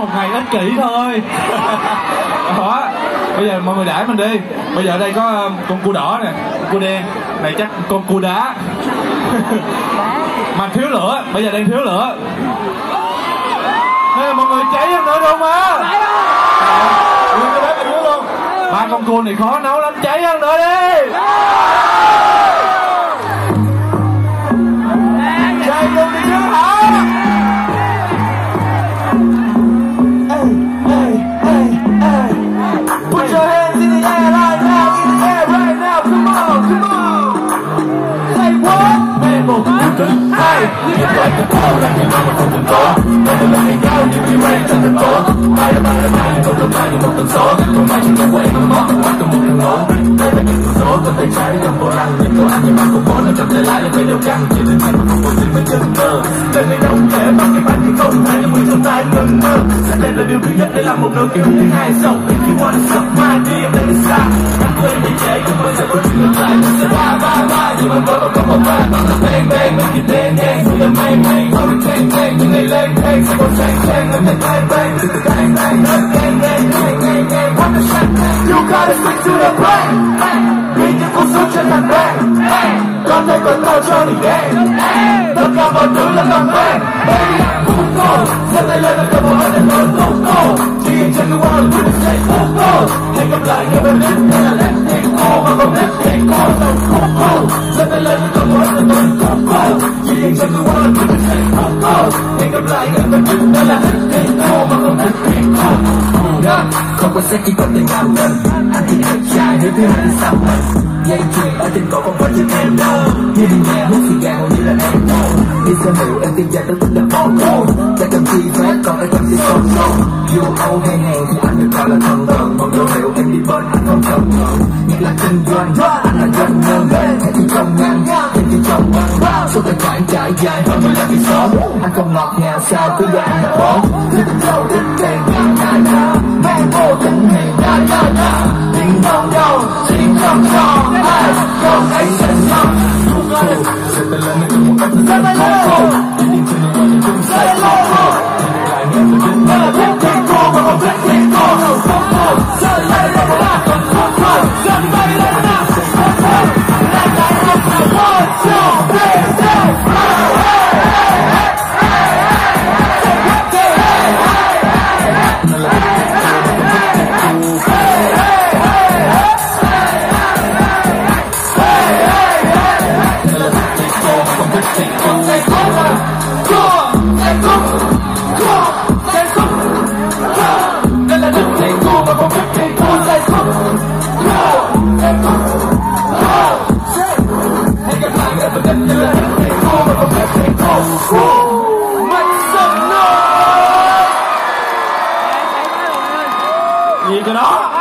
một ngày ích kỷ thôi. Đó. Bây giờ mọi người đãi mình đi. Bây giờ đây có con cua đỏ nè, con cua đen, này chắc con cua đá. Mà thiếu lửa, bây giờ đang thiếu lửa. Nên là mọi người cháy hơn nữa đúng không á? Nguyên cái bếp dưới luôn. Ba con cua này khó nấu lắm, cháy hơn nữa đi. Cháy luôn đi chứ hả? Put your hands in the air right now, in the air right now, come on, come on. Say what? MANBO, HURRYKNG. You're like the power, like your mama from the door. When you let me go, you be ready to the door. Ai đã mang lại mai, không được mai, một tần số. Không ai chỉ cần quay mà món, không bắt được một đường ngộ. Đây là những con số, con tay trái cầm vô lăng. Những đồ ăn như mang con phố, nó cầm tay lại là phải đều căng. Chỉ đến ngày mà không có gì mới chân mơ. Đời này đâu thể bằng cái bánh thì không hay là mười trong tay ngần ngơ. Sẽ đây là điều thứ nhất để làm một nửa kiểu thứ hai. So if you wanna suck my dick, let it slide. Anh quên đi chạy, không bao giờ có chuyện ngược lại. Nó sẽ ba, nhưng mà có một ba. Bằng là bang bang, mình chỉ đen đen. Dù là may may, HURRYKNG. Những ngày lên thang, sẽ có sang sang. Âm nhạc bang bang, từ từ bang bang. Bang bang, bang bang, what the shit. You gotta stick to the plan. Vì những cuộc sống chân thành bang. Con thấy còn to cho đỉnh đen. Tất cả mọi thứ là bằng bang. Baby, cũng cô. Giơ tay lên là cầm một hơi lớn cũng cô. Chỉ in chân cái world, we just say cũng cô. Hãy gặp lại người bên đích, đây là let's take all. Mà không let's take all, đâu cũng cô. Giơ tay lên là cầm một hơi lớn cũng cô. Chỉ in chân cái world, we just say cũng cô. Hãy gặp lại người bên đích, đây là let's take all. Mà không let's take all. Không có sex chỉ có tình cảm đơn. Anh thì đẹp trai, nếu thứ hai thì sao mình. Dây chuyền ở trên cổ không phải trên em đâu. Như đi nghe hút xì gà hầu như là em đâu. Đi xe rượu em tin dài tới tức là Bongo. Đã cần chi phép còn phải cần gì son son. Vô Âu hay hèn thì anh được gọi là thần tượng. Còn đồ rượu em đi bên anh không cần ngờ. Nhất là kinh doanh, anh là doanh nhân. Hãy chỉ trong ngăn, em chỉ trong băng. Số tài khoản trải dài hơn 15 kỳ số. Anh không ngọt ngào sao cứ để anh là bỏ. Thích dầu thích đèn nha. MANBO tình hiền nha. Tiếng đông đâu, tiếng trong tròn. Không thấy sẵn sàng. Sẽ tay lên từ một cách rất khó. Chỉ nhìn trên người mình cũng sẽ khó. Lại nghe tôi đến đây là thích thiên cô. Mà không thích thiên cô. Rơi lại là một lạc còn khó khăn. Rơi lại là một lạc còn khó khăn. Lại lại là một lạc còn khó khăn. Gì cái đó?